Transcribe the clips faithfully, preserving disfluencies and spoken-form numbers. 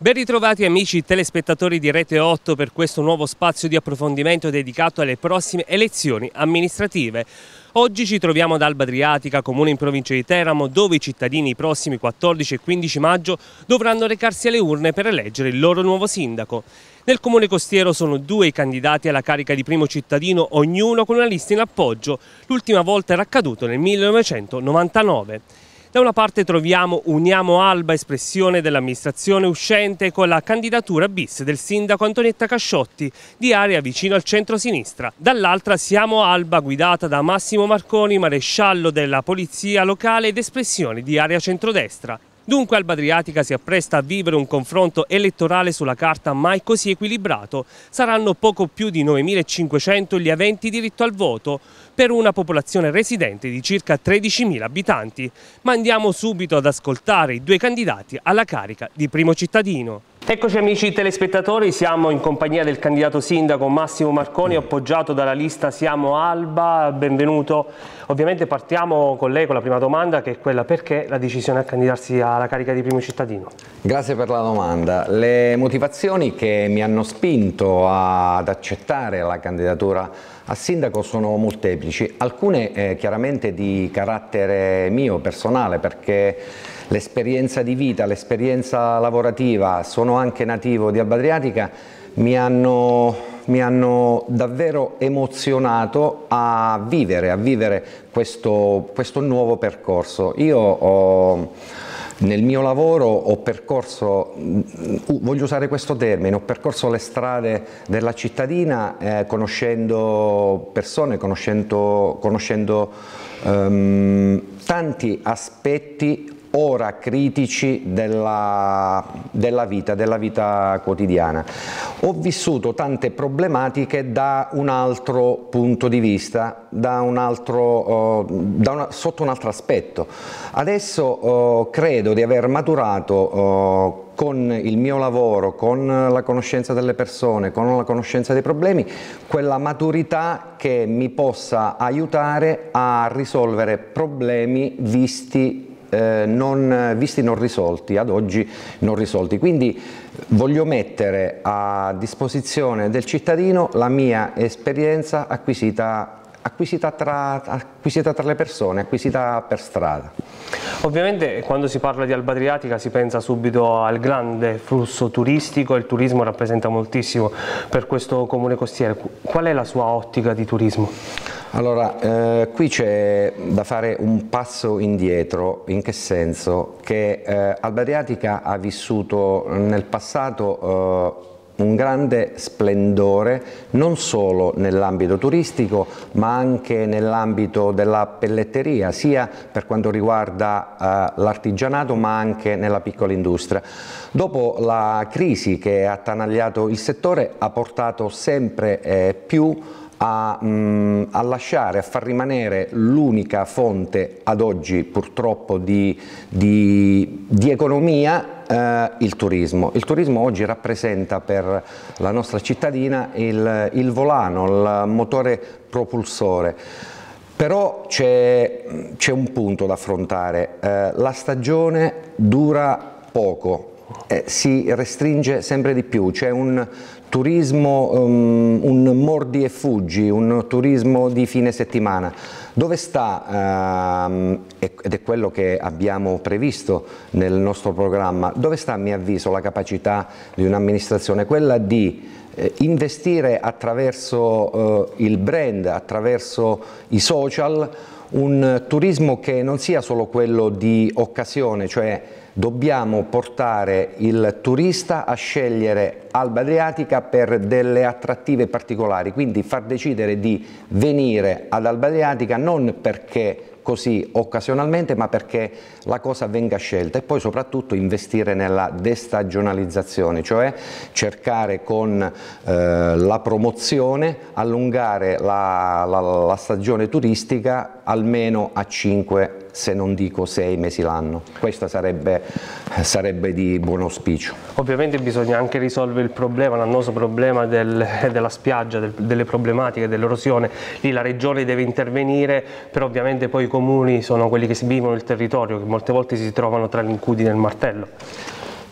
Ben ritrovati amici telespettatori di Rete otto per questo nuovo spazio di approfondimento dedicato alle prossime elezioni amministrative. Oggi ci troviamo ad Alba Adriatica, comune in provincia di Teramo, dove i cittadini i prossimi quattordici e quindici maggio dovranno recarsi alle urne per eleggere il loro nuovo sindaco. Nel comune costiero sono due i candidati alla carica di primo cittadino, ognuno con una lista in appoggio. L'ultima volta era accaduto nel millenovecentonovantanove. Da una parte troviamo Uniamo Alba, espressione dell'amministrazione uscente, con la candidatura bis del sindaco Antonietta Casciotti, di area vicino al centro-sinistra. Dall'altra Siamo Alba, guidata da Massimo Marconi, maresciallo della polizia locale ed espressione di area centrodestra. Dunque Alba Adriatica si appresta a vivere un confronto elettorale sulla carta mai così equilibrato. Saranno poco più di novemilacinquecento gli aventi diritto al voto, per una popolazione residente di circa tredicimila abitanti. Ma andiamo subito ad ascoltare i due candidati alla carica di primo cittadino. Eccoci amici telespettatori, siamo in compagnia del candidato sindaco Massimo Marconi, appoggiato dalla lista Siamo Alba. Benvenuto. Ovviamente partiamo con lei con la prima domanda, che è quella: perché la decisione a candidarsi alla carica di primo cittadino? Grazie per la domanda. Le motivazioni che mi hanno spinto ad accettare la candidatura a sindaco sono molteplici, alcune eh, chiaramente di carattere mio, personale, perché l'esperienza di vita, l'esperienza lavorativa, sono anche nativo di Alba Adriatica, mi hanno, mi hanno davvero emozionato a vivere, a vivere questo, questo nuovo percorso. Io ho, nel mio lavoro ho percorso, voglio usare questo termine, ho percorso le strade della cittadina eh, conoscendo persone, conoscendo, conoscendo um, tanti aspetti ora critici della, della vita, della vita quotidiana. Ho vissuto tante problematiche da un altro punto di vista, da un altro, uh, da una, sotto un altro aspetto. Adesso uh, credo di aver maturato uh, con il mio lavoro, con la conoscenza delle persone, con la conoscenza dei problemi, quella maturità che mi possa aiutare a risolvere problemi visti Eh, non visti non risolti, ad oggi non risolti. Quindi voglio mettere a disposizione del cittadino la mia esperienza acquisita, acquisita, tra, acquisita tra le persone, acquisita per strada. Ovviamente quando si parla di Alba Adriatica si pensa subito al grande flusso turistico, e il turismo rappresenta moltissimo per questo comune costiero. Qual è la sua ottica di turismo? Allora, eh, qui c'è da fare un passo indietro. In che senso? Che eh, Alba Adriatica ha vissuto nel passato eh, un grande splendore non solo nell'ambito turistico ma anche nell'ambito della pelletteria, sia per quanto riguarda eh, l'artigianato ma anche nella piccola industria. Dopo la crisi che ha attanagliato il settore ha portato sempre eh, più A, mh, a lasciare, a far rimanere l'unica fonte ad oggi purtroppo di, di, di economia, eh, il turismo. Il turismo oggi rappresenta per la nostra cittadina il, il volano, il motore propulsore. Però c'è un punto da affrontare, eh, la stagione dura poco. Eh, si restringe sempre di più, c'è un turismo, um, un mordi e fuggi, un turismo di fine settimana. Dove sta, um, ed è quello che abbiamo previsto nel nostro programma, dove sta a mio avviso la capacità di un'amministrazione? Quella di eh, investire attraverso eh, il brand, attraverso i social, un turismo che non sia solo quello di occasione, cioè dobbiamo portare il turista a scegliere Alba Adriatica per delle attrattive particolari, quindi far decidere di venire ad Alba Adriatica non perché così occasionalmente, ma perché la cosa venga scelta, e poi soprattutto investire nella destagionalizzazione, cioè cercare con eh, la promozione allungare la, la, la stagione turistica almeno a cinque, se non dico sei mesi l'anno. Questo sarebbe, sarebbe di buon auspicio. Ovviamente bisogna anche risolvere il problema, l'annoso problema del, della spiaggia, del, delle problematiche dell'erosione. Lì la regione deve intervenire, però ovviamente poi i comuni sono quelli che si vivono il territorio, che molte volte si trovano tra l'incudine e il martello.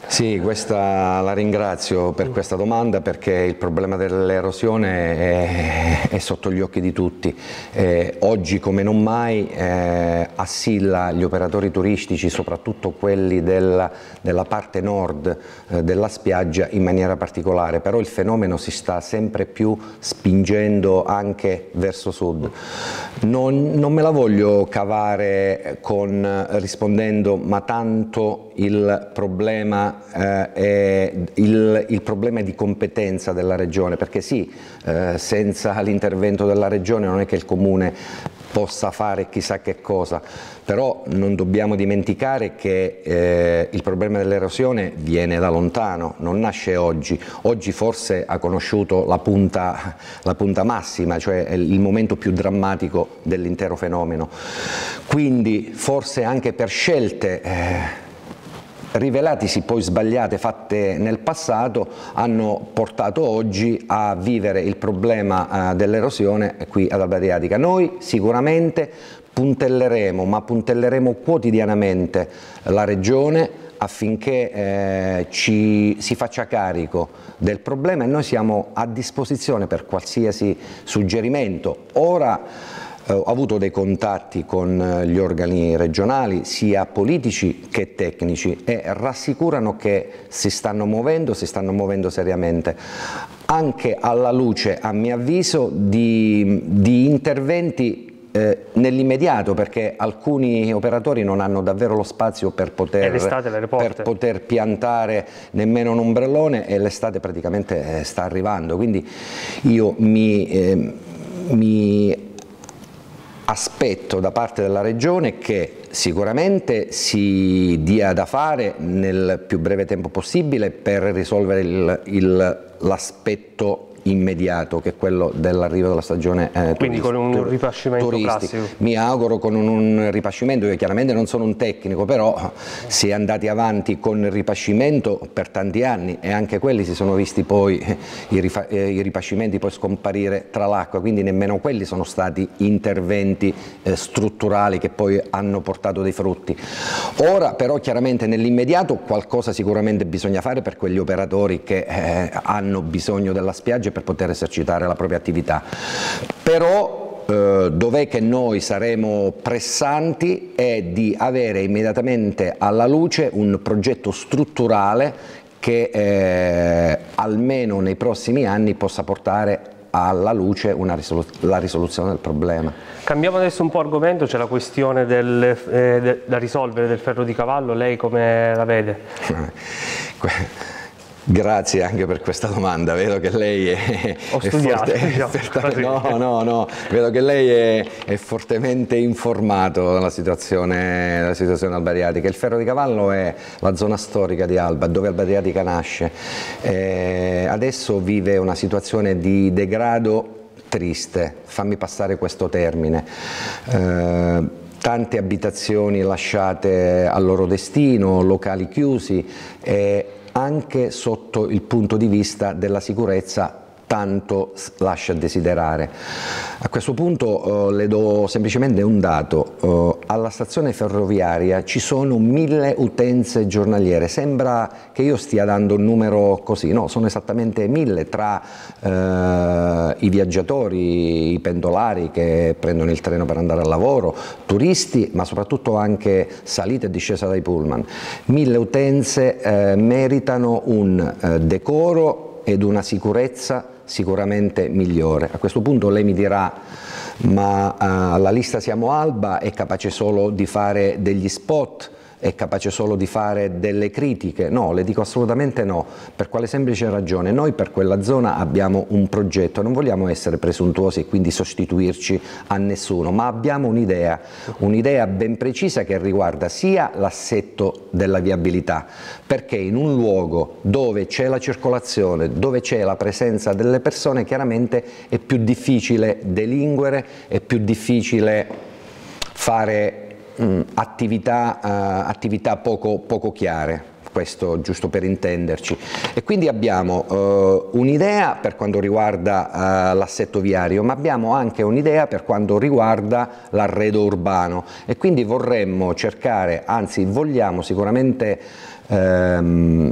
Sì, questa, la ringrazio per questa domanda, perché il problema dell'erosione è, è sotto gli occhi di tutti. Eh, oggi come non mai eh, assilla gli operatori turistici, soprattutto quelli della, della parte nord eh, della spiaggia, in maniera particolare, però il fenomeno si sta sempre più spingendo anche verso sud. Non, non me la voglio cavare con, rispondendo ma tanto il problema eh, è il, il problema di competenza della Regione, perché sì, eh, senza l'intervento della Regione non è che il Comune possa fare chissà che cosa, però non dobbiamo dimenticare che eh, il problema dell'erosione viene da lontano, non nasce oggi. Oggi forse ha conosciuto la punta, la punta massima, cioè il momento più drammatico dell'intero fenomeno. Quindi forse anche per scelte eh, rivelatisi poi sbagliate, fatte nel passato, hanno portato oggi a vivere il problema eh, dell'erosione qui ad Alba Adriatica. Noi sicuramente puntelleremo, ma puntelleremo quotidianamente la Regione affinché eh, ci si faccia carico del problema, e noi siamo a disposizione per qualsiasi suggerimento. Ora ho avuto dei contatti con gli organi regionali, sia politici che tecnici, e rassicurano che si stanno muovendo, si stanno muovendo seriamente, anche alla luce, a mio avviso, di, di interventi eh, nell'immediato, perché alcuni operatori non hanno davvero lo spazio per poter, per poter piantare nemmeno un ombrellone, e l'estate praticamente eh, sta arrivando. Quindi io mi, eh, mi aspetto da parte della Regione che sicuramente si dia da fare nel più breve tempo possibile per risolvere l'aspetto immediato, che è quello dell'arrivo della stagione eh, quindi con un ripascimento classico. Mi auguro con un, un ripascimento. Io chiaramente non sono un tecnico, però si è andati avanti con il ripascimento per tanti anni, e anche quelli si sono visti poi i, rifa, eh, i ripascimenti poi scomparire tra l'acqua, quindi nemmeno quelli sono stati interventi eh, strutturali che poi hanno portato dei frutti. Ora però chiaramente nell'immediato qualcosa sicuramente bisogna fare per quegli operatori che eh, hanno bisogno della spiaggia per poter esercitare la propria attività. Però eh, dov'è che noi saremo pressanti è di avere immediatamente alla luce un progetto strutturale che eh, almeno nei prossimi anni possa portare alla luce una risolu la risoluzione del problema. Cambiamo adesso un po' argomento, c'è la questione del, eh, de da risolvere del ferro di cavallo, lei come la vede? Grazie anche per questa domanda, vedo che lei è, Ho studiato, è forte, diciamo, no, no, no, vedo che lei è, è fortemente informato della situazione, della situazione Alba Adriatica. Il ferro di cavallo è la zona storica di Alba, dove Alba Adriatica nasce. Eh, adesso vive una situazione di degrado triste, fammi passare questo termine. Eh, tante abitazioni lasciate al loro destino, locali chiusi, e anche sotto il punto di vista della sicurezza tanto lascia a desiderare. A questo punto eh, le do semplicemente un dato: eh, alla stazione ferroviaria ci sono mille utenze giornaliere. Sembra che io stia dando un numero così, no, sono esattamente mille, tra eh, i viaggiatori, i pendolari che prendono il treno per andare al lavoro, turisti, ma soprattutto anche salita e discesa dai pullman. Mille utenze eh, meritano un eh, decoro ed una sicurezza sicuramente migliore. A questo punto lei mi dirà: ma uh, la lista Siamo Alba è capace solo di fare degli spot? È capace solo di fare delle critiche? No, le dico assolutamente no. Per quale semplice ragione? Noi per quella zona abbiamo un progetto, non vogliamo essere presuntuosi e quindi sostituirci a nessuno, ma abbiamo un'idea, un'idea ben precisa che riguarda sia l'assetto della viabilità, perché in un luogo dove c'è la circolazione, dove c'è la presenza delle persone, chiaramente è più difficile delinquere, è più difficile fare Attività, uh, attività poco, poco chiare. questo giusto per intenderci. E quindi abbiamo eh, un'idea per quanto riguarda eh, l'assetto viario, ma abbiamo anche un'idea per quanto riguarda l'arredo urbano, e quindi vorremmo cercare, anzi vogliamo sicuramente ehm,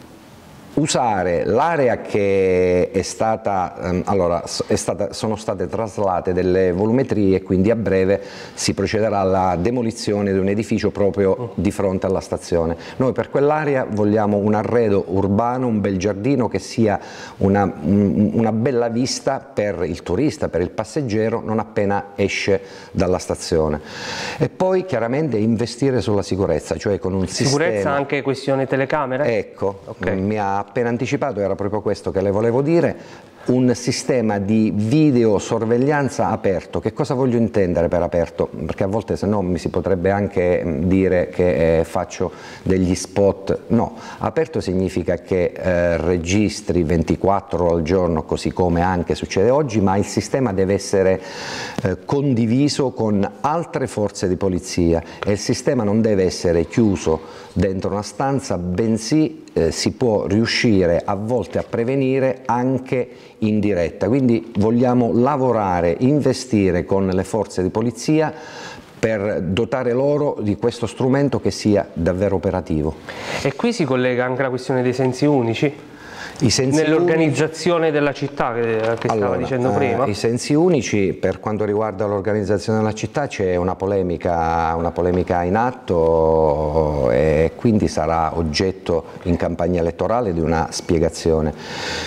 usare l'area che è stata, ehm, allora, è stata, sono state traslate delle volumetrie, quindi a breve si procederà alla demolizione di un edificio proprio di fronte alla stazione. Noi per quell'area vogliamo un arredo urbano, un bel giardino che sia una, una bella vista per il turista, per il passeggero non appena esce dalla stazione. E poi chiaramente investire sulla sicurezza, cioè con un sicurezza sistema... Sicurezza anche questione telecamere? Ecco, okay. mi ha appena anticipato, era proprio questo che le volevo dire, un sistema di videosorveglianza aperto. Che cosa voglio intendere per aperto? Perché a volte se no mi si potrebbe anche dire che eh, faccio degli spot. No, aperto significa che eh, registri ventiquattro ore al giorno, così come anche succede oggi, ma il sistema deve essere eh, condiviso con altre forze di polizia e il sistema non deve essere chiuso dentro una stanza, bensì eh, si può riuscire a volte a prevenire anche in diretta. Quindi vogliamo lavorare, investire con le forze di polizia per dotare loro di questo strumento che sia davvero operativo. E qui si collega anche la questione dei sensi unici? Nell'organizzazione della città che, che allora, stava dicendo prima? Eh, I sensi unici, per quanto riguarda l'organizzazione della città, c'è una polemica, una polemica in atto e quindi sarà oggetto in campagna elettorale di una spiegazione.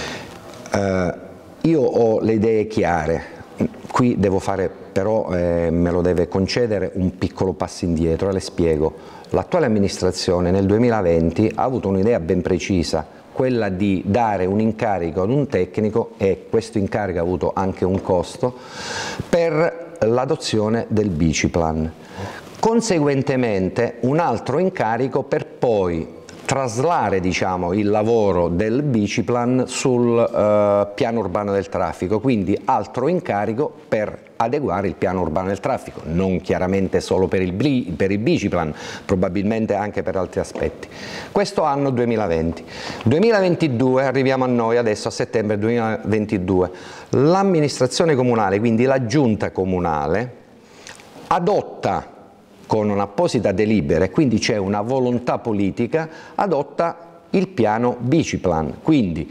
Eh, io ho le idee chiare, qui devo fare però, eh, me lo deve concedere, un piccolo passo indietro e le spiego. L'attuale amministrazione nel duemilaventi ha avuto un'idea ben precisa, quella di dare un incarico ad un tecnico, e questo incarico ha avuto anche un costo, per l'adozione del Biciplan. Conseguentemente un altro incarico per poi traslare, diciamo, il lavoro del Biciplan sul eh, piano urbano del traffico, quindi altro incarico per adeguare il piano urbano del traffico, non chiaramente solo per il, per il Biciplan, probabilmente anche per altri aspetti. Questo anno duemilaventi. duemilaventidue, arriviamo a noi adesso a settembre duemilaventidue, l'amministrazione comunale, quindi la giunta comunale, adotta con un'apposita delibera, e quindi c'è una volontà politica, adotta il piano Biciplan. Quindi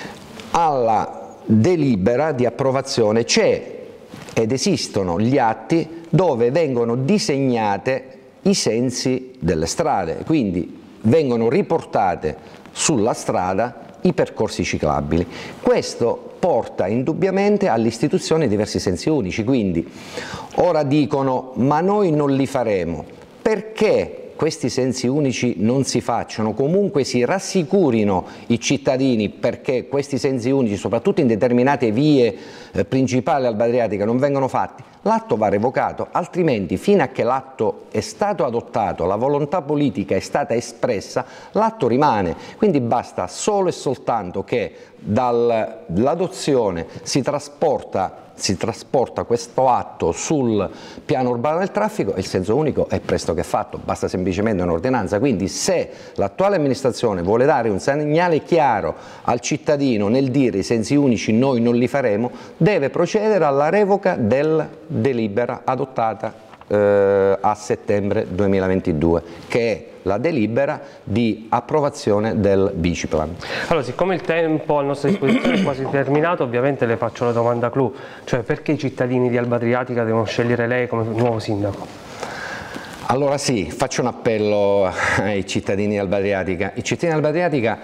alla delibera di approvazione c'è ed esistono gli atti dove vengono disegnate i sensi delle strade, quindi vengono riportate sulla strada i percorsi ciclabili. Questo porta indubbiamente all'istituzione di diversi sensi unici, quindi ora dicono ma noi non li faremo, perché questi sensi unici non si facciano, comunque si rassicurino i cittadini perché questi sensi unici, soprattutto in determinate vie eh, principali Alba Adriatica, non vengono fatti. L'atto va revocato, altrimenti fino a che l'atto è stato adottato, la volontà politica è stata espressa, l'atto rimane. Quindi basta solo e soltanto che dall'adozione si trasporta si trasporta questo atto sul piano urbano del traffico e il senso unico è pressoché fatto, basta semplicemente un'ordinanza. Quindi se l'attuale amministrazione vuole dare un segnale chiaro al cittadino nel dire i sensi unici noi non li faremo, deve procedere alla revoca del delibera adottata eh, a settembre duemilaventidue, che è la delibera di approvazione del Biciplan. Allora, siccome il tempo a nostra disposizione è quasi terminato, ovviamente le faccio la domanda clou, cioè perché i cittadini di Alba Adriatica devono scegliere lei come nuovo sindaco? Allora sì, faccio un appello ai cittadini di Alba Adriatica. I cittadini di Alba Adriatica,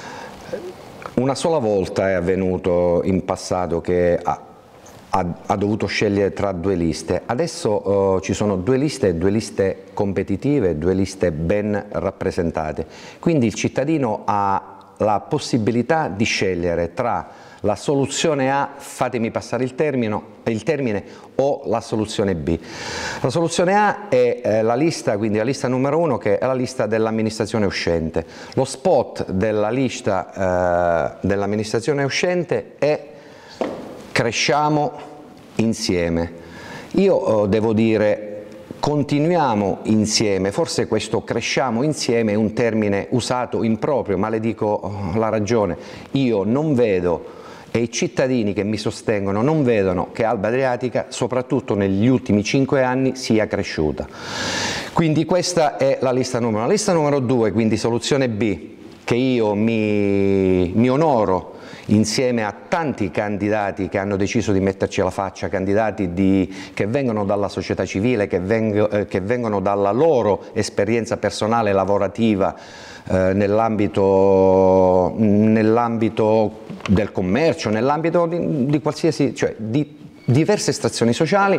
una sola volta è avvenuto in passato che ha Ha, ha dovuto scegliere tra due liste. Adesso uh, ci sono due liste, due liste competitive, due liste ben rappresentate. Quindi il cittadino ha la possibilità di scegliere tra la soluzione A, fatemi passare il termine, il termine o la soluzione B. La soluzione A è eh, la lista, quindi la lista numero uno, che è la lista dell'amministrazione uscente. Lo spot della lista eh, dell'amministrazione uscente è cresciamo insieme. Io eh, devo dire continuiamo insieme, forse questo cresciamo insieme è un termine usato improprio, ma le dico la ragione, io non vedo e i cittadini che mi sostengono non vedono che Alba Adriatica, soprattutto negli ultimi cinque anni, sia cresciuta. Quindi questa è la lista numero uno. La lista numero due, quindi soluzione B, che io mi, mi onoro insieme a tanti candidati che hanno deciso di metterci la faccia, candidati di, che vengono dalla società civile, che, vengo, eh, che vengono dalla loro esperienza personale lavorativa eh, nell'ambito nell'ambito del commercio, nell'ambito di, di qualsiasi, cioè di diverse stazioni sociali.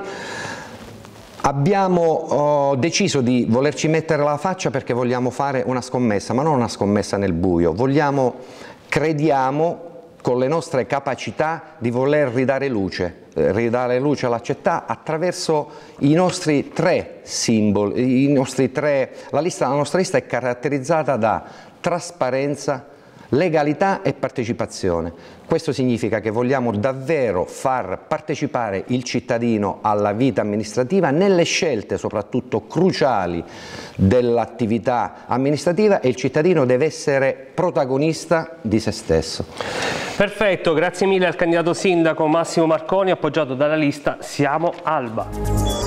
Abbiamo oh, deciso di volerci mettere la faccia perché vogliamo fare una scommessa, ma non una scommessa nel buio, vogliamo, crediamo con le nostre capacità di voler ridare luce, eh, ridare luce alla città attraverso i nostri tre simboli, i nostri tre, la, lista, la nostra lista è caratterizzata da trasparenza, legalità e partecipazione. Questo significa che vogliamo davvero far partecipare il cittadino alla vita amministrativa nelle scelte soprattutto cruciali dell'attività amministrativa e il cittadino deve essere protagonista di se stesso. Perfetto, grazie mille al candidato sindaco Massimo Marconi, appoggiato dalla lista Siamo Alba.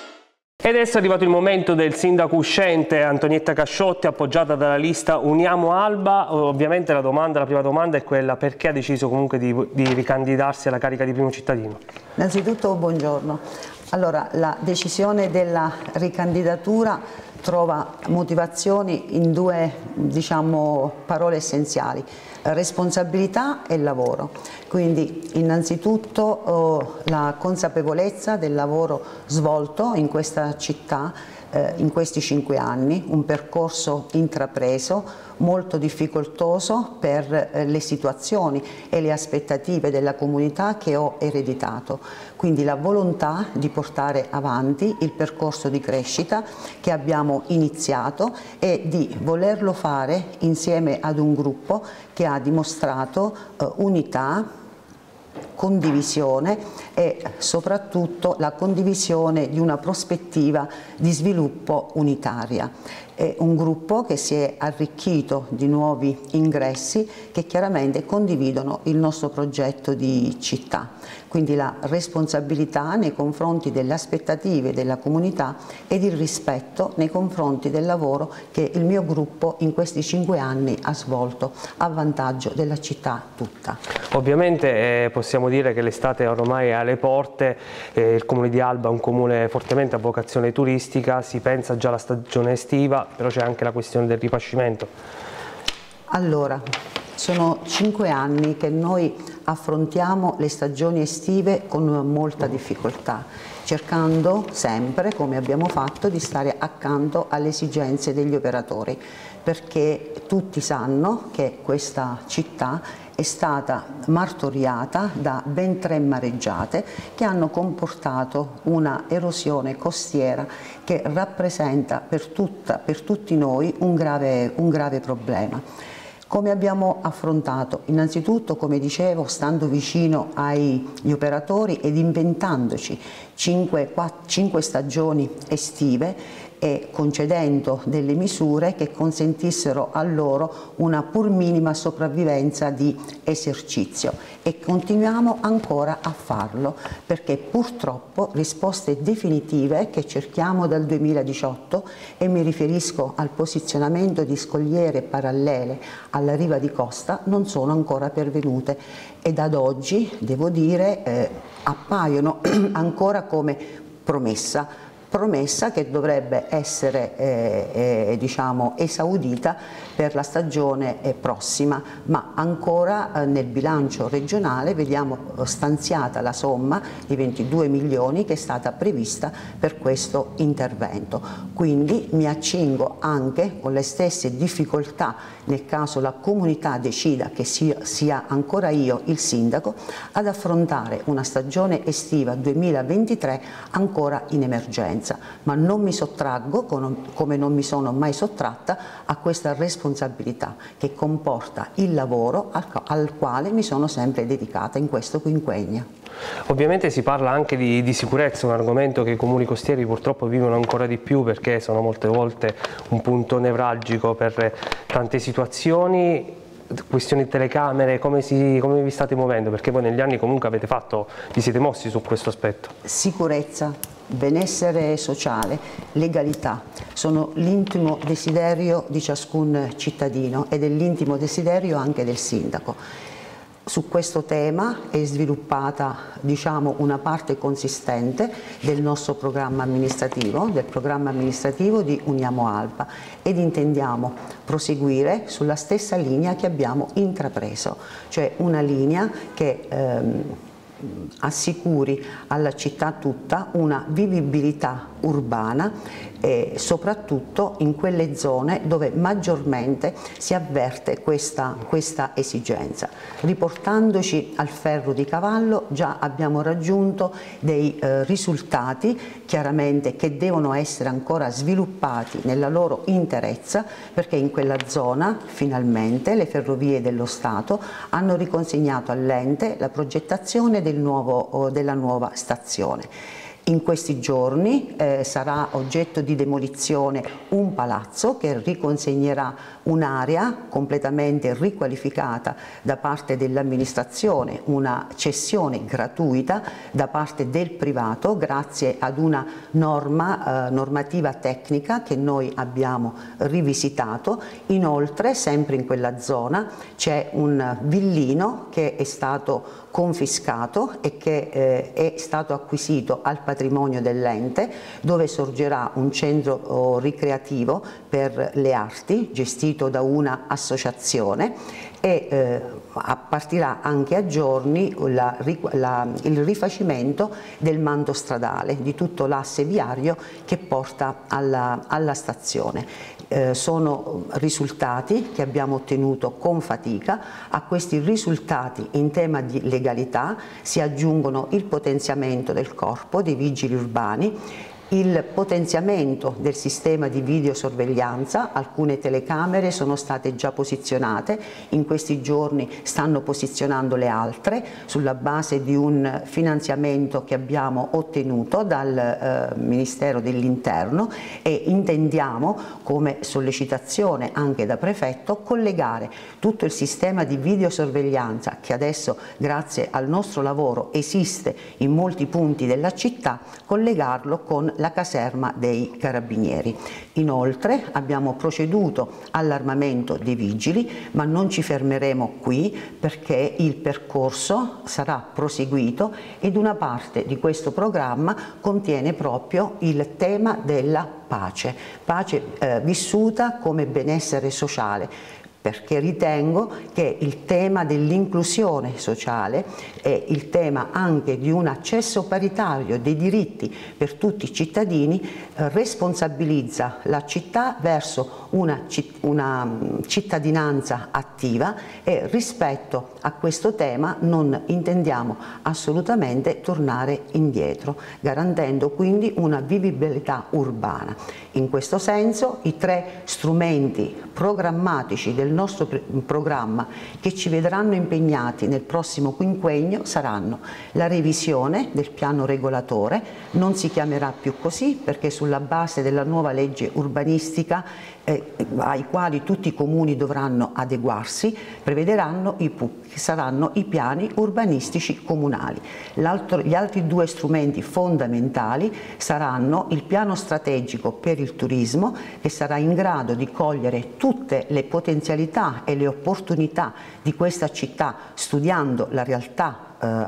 Ed adesso è arrivato il momento del sindaco uscente Antonietta Casciotti, appoggiata dalla lista Uniamo Alba. Ovviamente la domanda, la prima domanda è quella: perché ha deciso comunque di, di ricandidarsi alla carica di primo cittadino? Innanzitutto buongiorno. Allora, la decisione della ricandidatura trova motivazioni in due, diciamo, parole essenziali: responsabilità e lavoro. Quindi innanzitutto oh, la consapevolezza del lavoro svolto in questa città eh, in questi cinque anni, un percorso intrapreso molto difficoltoso per eh, le situazioni e le aspettative della comunità che ho ereditato. Quindi la volontà di portare avanti il percorso di crescita che abbiamo iniziato e di volerlo fare insieme ad un gruppo che ha dimostrato eh, unità, condivisione e soprattutto la condivisione di una prospettiva di sviluppo unitaria. È un gruppo che si è arricchito di nuovi ingressi che chiaramente condividono il nostro progetto di città. Quindi la responsabilità nei confronti delle aspettative della comunità ed il rispetto nei confronti del lavoro che il mio gruppo in questi cinque anni ha svolto a vantaggio della città tutta. Ovviamente eh, possiamo dire che l'estate ormai è alle porte, eh, il comune di Alba è un comune fortemente a vocazione turistica, si pensa già alla stagione estiva, però c'è anche la questione del ripascimento. Allora, sono cinque anni che noi affrontiamo le stagioni estive con molta difficoltà, cercando sempre, come abbiamo fatto, di stare accanto alle esigenze degli operatori, perché tutti sanno che questa città è stata martoriata da ben tre mareggiate che hanno comportato una erosione costiera che rappresenta per, tutta, per tutti noi un grave, un grave problema. Come abbiamo affrontato? Innanzitutto, come dicevo, stando vicino agli operatori ed inventandoci cinque, quattro, cinque stagioni estive e concedendo delle misure che consentissero a loro una pur minima sopravvivenza di esercizio, e continuiamo ancora a farlo perché purtroppo risposte definitive che cerchiamo dal duemiladiciotto, e mi riferisco al posizionamento di scogliere parallele alla riva di costa, non sono ancora pervenute ed ad oggi, devo dire, eh, appaiono ancora come promessa. promessa che dovrebbe essere eh, eh, diciamo, esaudita per la stagione eh, prossima, ma ancora eh, nel bilancio regionale vediamo stanziata la somma di ventidue milioni che è stata prevista per questo intervento. Quindi mi accingo anche con le stesse difficoltà nel caso la comunità decida che sia, sia ancora io il sindaco ad affrontare una stagione estiva duemilaventitré ancora in emergenza. esigenza, ma non mi sottraggo, come non mi sono mai sottratta, a questa responsabilità che comporta il lavoro al, al quale mi sono sempre dedicata in questo quinquennio. Ovviamente si parla anche di, di sicurezza, un argomento che i comuni costieri purtroppo vivono ancora di più, perché sono molte volte un punto nevralgico per tante situazioni. Questioni di telecamere, come, si, come vi state muovendo? Perché voi negli anni comunque avete fatto, vi siete mossi su questo aspetto. Sicurezza, benessere sociale, legalità sono l'intimo desiderio di ciascun cittadino ed è l'intimo desiderio anche del sindaco. Su questo tema è sviluppata, diciamo, una parte consistente del nostro programma amministrativo, del programma amministrativo di Uniamo Alba, ed intendiamo proseguire sulla stessa linea che abbiamo intrapreso, cioè una linea che ehm, assicuri alla città tutta una vivibilità urbana e soprattutto in quelle zone dove maggiormente si avverte questa, questa esigenza. Riportandoci al ferro di cavallo, già abbiamo raggiunto dei eh, risultati chiaramente che devono essere ancora sviluppati nella loro interezza, perché in quella zona finalmente le Ferrovie dello Stato hanno riconsegnato all'ente la progettazione del nuovo, della nuova stazione. In questi giorni eh, sarà oggetto di demolizione un palazzo che riconsegnerà un'area completamente riqualificata da parte dell'amministrazione, una cessione gratuita da parte del privato grazie ad una norma, eh, normativa tecnica che noi abbiamo rivisitato. Inoltre, sempre in quella zona c'è un villino che è stato confiscato e che eh, è stato acquisito al patrimonio dell'ente, dove sorgerà un centro oh, ricreativo per le arti gestito da una associazione e eh, partirà anche a giorni la, la, il rifacimento del manto stradale di tutto l'asse viario che porta alla, alla stazione. Eh, sono risultati che abbiamo ottenuto con fatica. A questi risultati in tema di legalità si aggiungono il potenziamento del corpo dei vigili urbani, il potenziamento del sistema di videosorveglianza. Alcune telecamere sono state già posizionate, in questi giorni stanno posizionando le altre sulla base di un finanziamento che abbiamo ottenuto dal eh, Ministero dell'Interno, e intendiamo, come sollecitazione anche da prefetto, collegare tutto il sistema di videosorveglianza che adesso grazie al nostro lavoro esiste in molti punti della città, collegarlo con la caserma dei Carabinieri. Inoltre abbiamo proceduto all'armamento dei vigili, ma non ci fermeremo qui perché il percorso sarà proseguito ed una parte di questo programma contiene proprio il tema della pace, pace eh, vissuta come benessere sociale, perché ritengo che il tema dell'inclusione sociale e il tema anche di un accesso paritario dei diritti per tutti i cittadini eh, responsabilizza la città verso una, una cittadinanza attiva, e rispetto a questo tema non intendiamo assolutamente tornare indietro, garantendo quindi una vivibilità urbana. In questo senso i tre strumenti programmatici del nostro programma che ci vedranno impegnati nel prossimo quinquennio saranno la revisione del piano regolatore, non si chiamerà più così perché sulla base della nuova legge urbanistica eh, ai quali tutti i comuni dovranno adeguarsi, prevederanno i P U C, che saranno i piani urbanistici comunali. Gli altri due strumenti fondamentali saranno il piano strategico per il turismo, che sarà in grado di cogliere tutte le potenzialità e le opportunità di questa città studiando la realtà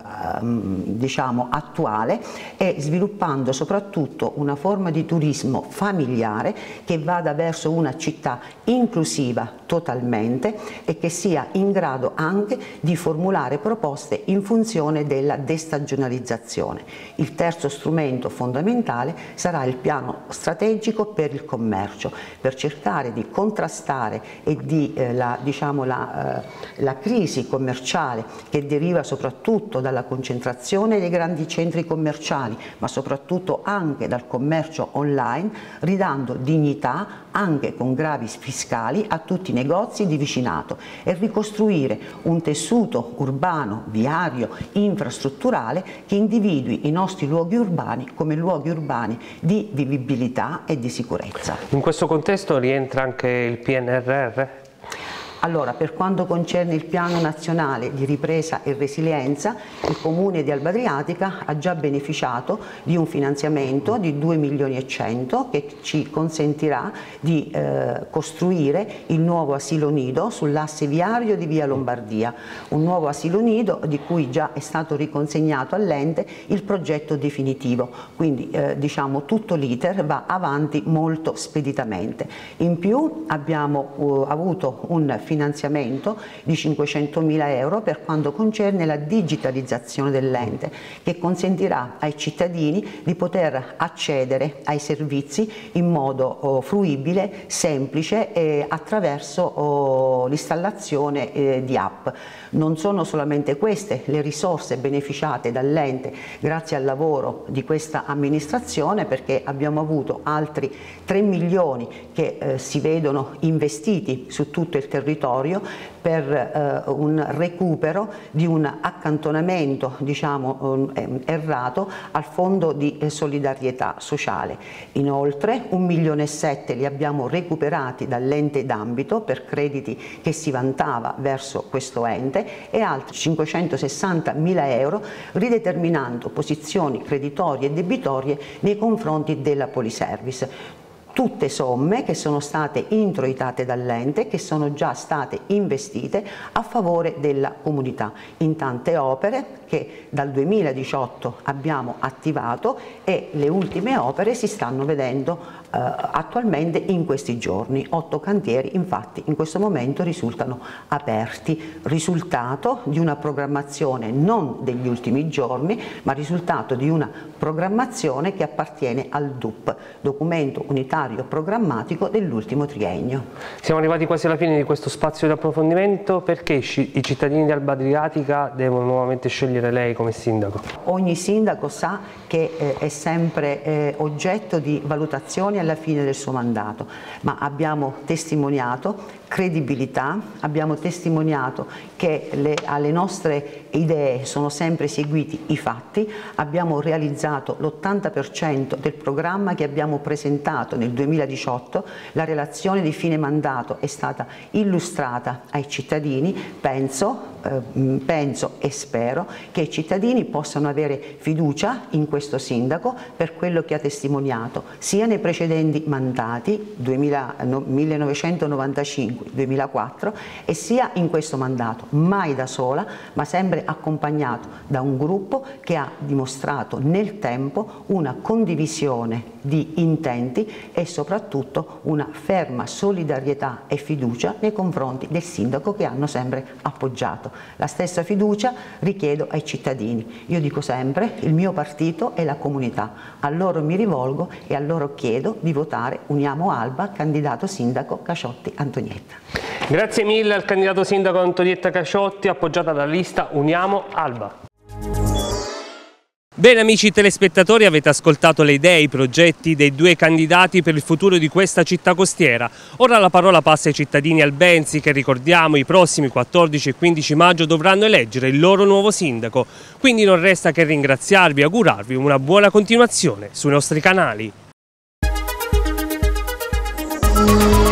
diciamo attuale e sviluppando soprattutto una forma di turismo familiare che vada verso una città inclusiva totalmente e che sia in grado anche di formulare proposte in funzione della destagionalizzazione. Il terzo strumento fondamentale sarà il piano strategico per il commercio, per cercare di contrastare e di eh, la, diciamo, la, eh, la crisi commerciale che deriva soprattutto soprattutto dalla concentrazione dei grandi centri commerciali, ma soprattutto anche dal commercio online, ridando dignità anche con gravi fiscali a tutti i negozi di vicinato e ricostruire un tessuto urbano, viario, infrastrutturale che individui i nostri luoghi urbani come luoghi urbani di vivibilità e di sicurezza. In questo contesto rientra anche il P N R R? Allora, per quanto concerne il Piano Nazionale di Ripresa e Resilienza, il Comune di Alba Adriatica ha già beneficiato di un finanziamento di due milioni e cento che ci consentirà di eh, costruire il nuovo asilo nido sull'asse viario di Via Lombardia, un nuovo asilo nido di cui già è stato riconsegnato all'ente il progetto definitivo, quindi eh, diciamo tutto l'iter va avanti molto speditamente. In più abbiamo uh, avuto un finanziamento finanziamento di cinquecentomila euro per quanto concerne la digitalizzazione dell'ente, che consentirà ai cittadini di poter accedere ai servizi in modo oh, fruibile, semplice e attraverso oh, l'installazione eh, di app. Non sono solamente queste le risorse beneficiate dall'ente grazie al lavoro di questa amministrazione, perché abbiamo avuto altri tre milioni che eh, si vedono investiti su tutto il territorio per eh, un recupero di un accantonamento diciamo eh, errato al fondo di eh, solidarietà sociale. Inoltre un milione e sette li abbiamo recuperati dall'ente d'ambito per crediti che si vantava verso questo ente e altri cinquecentosessantamila euro rideterminando posizioni creditorie e debitorie nei confronti della Poliservice. Tutte somme che sono state introitate dall'ente, che sono già state investite a favore della comunità in tante opere che dal duemiladiciotto abbiamo attivato e le ultime opere si stanno vedendo eh, attualmente in questi giorni. Otto cantieri infatti in questo momento risultano aperti, risultato di una programmazione non degli ultimi giorni, ma risultato di una programmazione che appartiene al D U P, documento unitario programmatico dell'ultimo triennio. Siamo arrivati quasi alla fine di questo spazio di approfondimento. Perché i cittadini di Alba Adriatica devono nuovamente scegliere lei come sindaco? Ogni sindaco sa che eh, è sempre eh, oggetto di valutazioni alla fine del suo mandato, ma abbiamo testimoniato credibilità, abbiamo testimoniato che le, alle nostre idee sono sempre seguiti i fatti, abbiamo realizzato l'ottanta per cento del programma che abbiamo presentato nel duemiladiciotto, la relazione di fine mandato è stata illustrata ai cittadini, penso, eh, penso e spero che i cittadini possano avere fiducia in questo sindaco per quello che ha testimoniato sia nei precedenti mandati duemila, no, millenovecentonovantacinque duemilaquattro e sia in questo mandato, mai da sola ma sempre accompagnato da un gruppo che ha dimostrato nel tempo una condivisione di intenti e soprattutto una ferma solidarietà e fiducia nei confronti del sindaco che hanno sempre appoggiato. La stessa fiducia richiedo ai cittadini. Io dico sempre il mio partito è la comunità, a loro mi rivolgo e a loro chiedo di votare Uniamo Alba, candidato sindaco Casciotti Antonietta. Grazie mille al candidato sindaco Antonietta Casciotti, appoggiata dalla lista Uniamo Alba. Bene amici telespettatori, avete ascoltato le idee e i progetti dei due candidati per il futuro di questa città costiera. Ora la parola passa ai cittadini albensi che, ricordiamo, i prossimi quattordici e quindici maggio dovranno eleggere il loro nuovo sindaco. Quindi non resta che ringraziarvi e augurarvi una buona continuazione sui nostri canali.